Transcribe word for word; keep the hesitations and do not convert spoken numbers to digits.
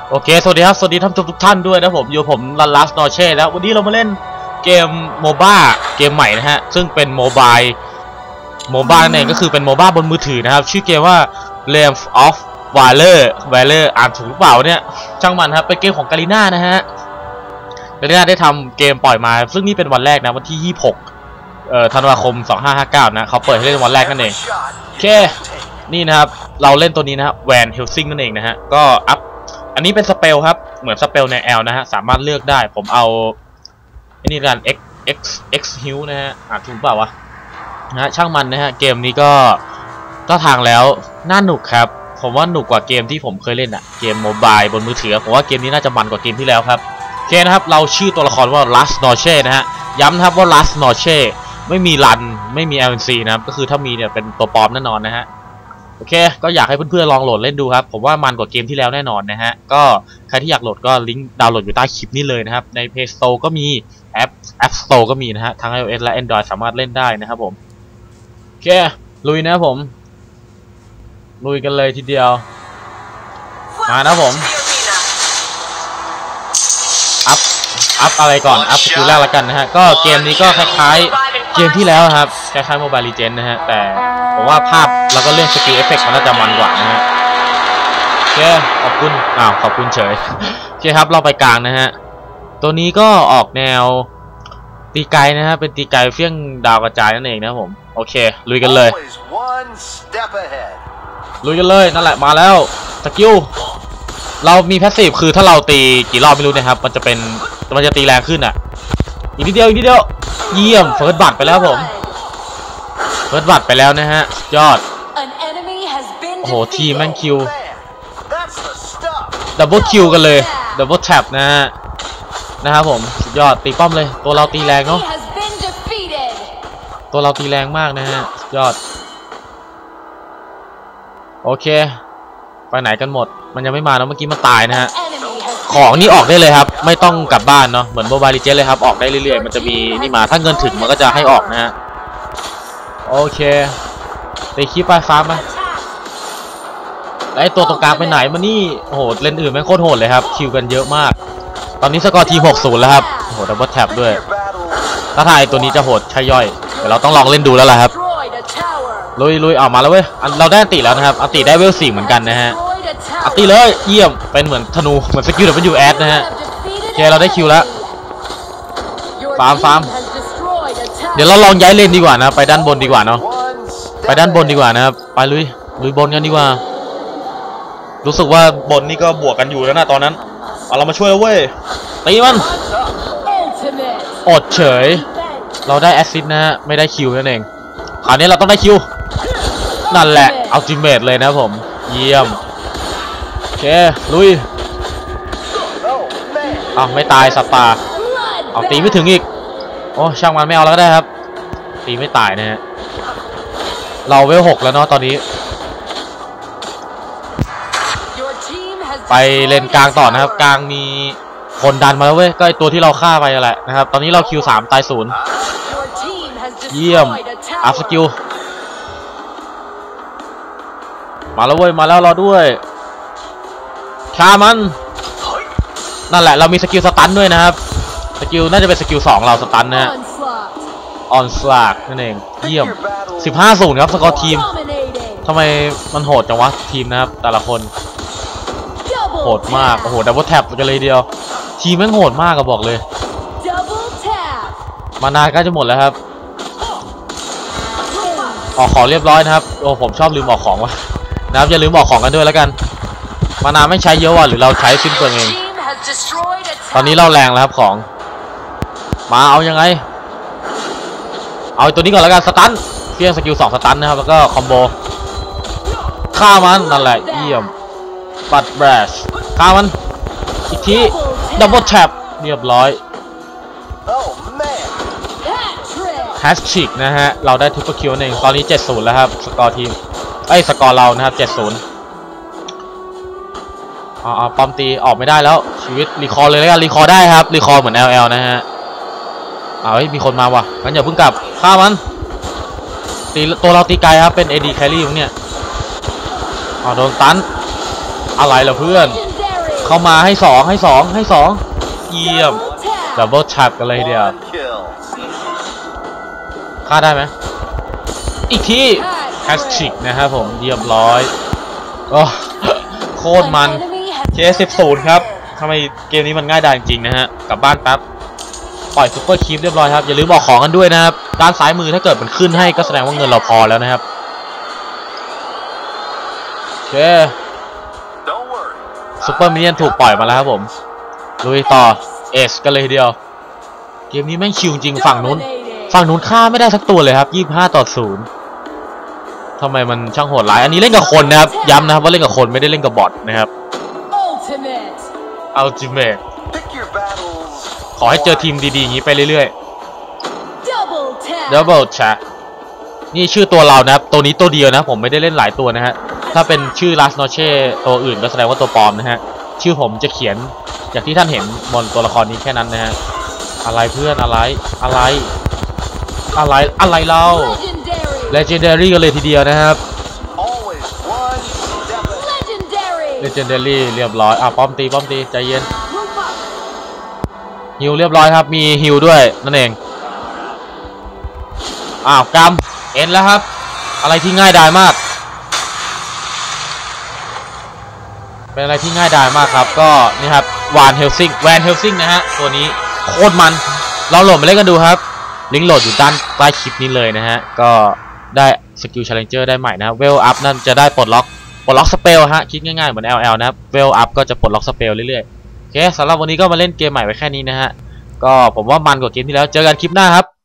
โอเคสวัสดีครับสวัสดีท่านทุกท่านด้วยนะผมอยู่ผมลันลัสนอเช่แล้ววันนี้เรามาเล่นเกมโมบ้าเกมใหม่นะฮะซึ่งเป็นโมบายโมบ้านั่นเองก็คือเป็นโมบ้าบนมือถือนะครับชื่อเกมว่า Realms of Valor Valor อ่านถูกหรือเปล่าเนี่ยช่างมันครับเป็นเกมของการีน่านะฮะการีน่าได้ทำเกมปล่อยมาซึ่งนี่เป็นวันแรกนะวันที่ยี่สิบหกเอ่อธันวาคมสองพันห้าร้อยห้าสิบเก้านะเขาเปิดให้เล่นวันแรกนั่นเองโอเคนี่นะครับเราเล่นตัวนี้นะครับแวนเฮลซิงนั่นเองนะฮะก็อัพอันนี้เป็นสเปลครับเหมือนสเปลใน L นะฮะสามารถเลือกได้ผมเอาไอ้นี่กัน X X X Heal นะฮะอ่านถูกเปล่าวะนะฮะช่างมันนะฮะเกมนี้ก็ก็ทางแล้วน่าหนุกครับผมว่าหนุกกว่าเกมที่ผมเคยเล่นอะเกมโมบายบนมือถือผมว่าเกมนี้น่าจะมันกว่าเกมที่แล้วครับโอเคนะครับเราชื่อตัวละครว่า Last Noche นะฮะย้ำนะครับว่า Last Noche ไม่มีรันไม่มี แอล เอ็น ซี นะครับก็คือถ้ามีเนี่ยเป็นตัวปลอมแน่นอนนะฮะโอเคก็อยากให้เพื่อนๆลองโหลดเล่นดูครับผมว่ามันกว่าเกมที่แล้วแน่นอนนะฮะก็ใครที่อยากโหลดก็ลิงก์ดาวน์โหลดอยู่ใต้คลิปนี้เลยนะครับใน Play Store ก็มีแอป App Store ก็มีนะฮะทั้ง iOS และ Android สามารถเล่นได้นะครับผมโอเคลุยนะครับผมลุยกันเลยทีเดียวมานะผมอัพอัพอะไรก่อนอัพสกิลแรกแล้วกันนะฮะก็เกมนี้ก็คล้ายๆเกมที่แล้วครับคล้ายๆ Mobile Legends นะฮะแต่ผมว่าภาพแล้วก็เรื่องสกิลเอฟเฟกต์มันน่าจะมันกว่านะฮะโอเคขอบคุณอ้าวขอบคุณเฉยโอเคครับเราไปกลางนะฮะตัวนี้ก็ออกแนวตีไกลนะฮะเป็นตีไกลเฟี้ยงดาวกระจายนั่นเองนะผมโอเคลุยกันเลยลุยกันเลยนั่นแหละมาแล้วสกิลเรามีแพสซีฟคือถ้าเราตีกี่รอบไม่รู้นะครับมันจะเป็นมันจะตีแรงขึ้นอ่ะอีกนิดเดียวอีกนิดเดียวเยี่ยมเฟิร์สบัตรไปแล้วผมเฟิร์สบัตรไปแล้วนะฮะยอดโอ้โหทีมแม่งคิวดับเบิลคิวกันเลยดับเบิลแท็บนะฮะนะครับผมสุดยอดตีป้อมเลยตัวเราตีแรงเนาะตัวเราตีแรงมากนะฮะยอดโอเคไปไหนกันหมดมันยังไม่มาเนาะเมื่อกี้มันตายนะฮะของนี่ออกได้เลยครับไม่ต้องกลับบ้านเนาะเหมือนโมบายลีเจนเลยครับออกได้เรื่อยๆมันจะมีนี่มาถ้าเงินถึงมันก็จะให้ออกนะฮะโอเคตีคีบไปฟ้ามาไอตัวตรงกลางไปไหนมานี่โอ้โหเล่นอื่นไม่โคตรโหดเลยครับคิวกันเยอะมากตอนนี้สกอร์ทีมหกศูนย์แล้วครับโอ้โหดับเบิลแท็บด้วยถ้าทายตัวนี้จะโหดใช่ย่อยเดี๋ยวเราต้องลองเล่นดูแล้วล่ะครับลุยลุยออกมาแล้วเว้ยเราได้อันติแล้วนะครับอันติได้เวลสี่เหมือนกันนะฮะอันติเลยเยี่ยมเป็นเหมือนธนูเหมือนสกิลแบบมันอยู่แอดนะฮะโอเคเราได้คิวแล้วฟาร์มฟาร์มเดี๋ยวเราลองย้ายเลนดีกว่านะไปด้านบนดีกว่าเนาะไปด้านบนดีกว่านะครับไปลุยลุยบนกันดีกว่ารู้สึกว่าบนนี่ก็บวกกันอยู่แล้วนะตอนนั้นเอาเรามาช่วยเว้ยตีมันอดเฉยเราได้แอสซิสต์นะฮะไม่ได้คิวนั่นเองคราวนี้เราต้องได้คิวนั่นแหละอัลติเมทเลยนะผมเยี่ยมโอเคลุยอ้าวไม่ตายสัตว์ป่าเอาตีไม่ถึงอีกโอ้ช่างมันไม่เอาแล้วก็ได้ครับตีไม่ตายนะฮะเราเวลหกแล้วเนาะตอนนี้ไปเลนกลางต่อนะครับกลางมีคนดันมาแล้วเว้ยก็ไอตัวที่เราฆ่าไปแหละนะครับตอนนี้เราคิวสามตายศูนย์เยี่ยมอัพสกิลมาแล้วเว้ยมาแล้วรอด้วยฆ่ามันนั่นแหละเรามีสกิลสตันด้วยนะครับสกิลน่าจะเป็นสกิลสองเราสตันนะฮะออนสลากนั่นเองเยี่ยมสิบห้าศูนย์ครับสกอร์ทีมทำไมมันโหดจังวะทีมนะครับแต่ละคนโหดมากโอ้โหดับเบิลแท็บกันเลยเดียวทีมแม่งโหดมากก็บอกเลยมานานก็จะหมดแล้วครับออกของเรียบร้อยนะครับโอ้ผมชอบลืมออกของวะนะครับอย่าลืมออกของกันด้วยแล้วกันมานานไม่ใช้เยอะว่ะหรือเราใช้ชิ้นเปลืองเองตอนนี้เราแรงแล้วครับของมาเอายังไงเอาตัวนี้ก่อนแล้วกันสตันเพียงสกิลสองสตันนะครับแล้วก็คอมโบฆ่ามันนั่นแหละเยี่ยมปัดแบรชฆ่ามันอีกทีดับเบิลแท็บเรียบร้อยแฮชชิกนะฮะเราได้ทริปเปิลคิวเองตอนนี้เจ็ดศูนย์แล้วครับสกอร์ทีมไอ้สกอร์เรานะครับเจ็ดศูนย์อ๋อปอมตีออกไม่ได้แล้วชีวิตรีคอร์เลยแล้วกันรีคอร์ได้ครับรีคอร์เหมือน แอล แอล นะฮะอ้าวมีคนมาว่ะงั้นอย่าเพิ่งกลับฆ่ามันตีตัวเราตีไกลครับเป็น เอ ดี แครี่เนี่ยอ๋อโดนตันอะไรล่ะเพื่อนเข้ามาให้สองให้สองให้สองเยี่ยมดับเบิลแท็บกันเลยเดียวฆ่าได้ไหมอีกทีแฮชทริกนะครับผมเรียบร้อยโอ้โคตรมันเคสิบศูนย์ครับทำไมเกมนี้มันง่ายดายจริงๆนะฮะกลับบ้านแป๊บปล่อยซุปเปอร์คีฟเรียบร้อยครับอย่าลืมบอกของกันด้วยนะครับด้านซ้ายมือถ้าเกิดมันขึ้นให้ก็แสดงว่าเงินเราพอแล้วนะครับโอเคซุปเปอร์มินเนี่ยนถูกปล่อยมาแล้วครับผมลุยต่อเอสกันเลยทีเดียวเกมนี้แม่งชิวจริงฝั่งนู้นฝั่งนู้นฆ่าไม่ได้สักตัวเลยครับยี่สิบห้าต่อศูนย์ทำไมมันช่างโหดร้ายอันนี้เล่นกับคนนะครับย้ำนะครับว่าเล่นกับคนไม่ได้เล่นกับบอทนะครับอัลติเมทขอให้เจอทีมดีๆอย่างนี้ไปเรื่อยๆ Double Tap นี่ชื่อตัวเรานะครับตัวนี้ตัวเดียวนะผมไม่ได้เล่นหลายตัวนะฮะถ้าเป็นชื่อ Last Noche ตัวอื่นก็แสดงว่าตัวปลอมนะฮะชื่อผมจะเขียนอย่างที่ท่านเห็นบนตัวละครนี้แค่นั้นนะฮะอะไรเพื่อนอะไรอะไรอะไรอะไรเรา Legendary กันเลยทีเดียวนะครับ Legendary เรียบร้อยอ่ะป้อมตีป้อมตีใจเย็นฮิวเรียบร้อยครับมีฮิวด้วยนั่นเองอ้าวกำเอ็นแล้วครับอะไรที่ง่ายดายมากเป็นอะไรที่ง่ายดายมากครับก็นี่ครับวานเฮลซิงแวนเฮลซิงนะฮะตัวนี้โคตรมันเราโหลดมาเล่นกันดูครับลิงก์โหลดอยู่ด้านใต้คลิปนี้เลยนะฮะก็ได้สกิลชาเลนเจอร์ได้ใหม่นะเวลอัพนั่นจะได้ปลดล็อกปลดล็อกสเปลฮะคิดง่ายๆเหมือน แอล แอล นะครับเวลอัพก็จะปลดล็อกสเปลเรื่อยๆโอเคสำหรับวันนี้ก็มาเล่นเกมใหม่ไว้แค่นี้นะฮะก็ผมว่ามันกว่าเกมที่แล้วเจอกันคลิปหน้าครับ